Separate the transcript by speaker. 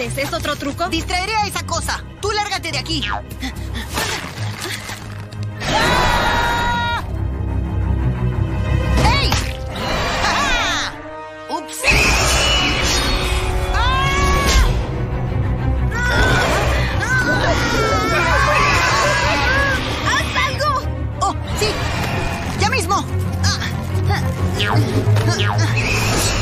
Speaker 1: haces? ¿Es otro truco?
Speaker 2: Distraeré a esa cosa. Tú lárgate de aquí. ¡Ey! ¡Ja! ¡Ups!
Speaker 1: ¡Haz algo!
Speaker 2: ¡Oh, sí! ¡Ya mismo!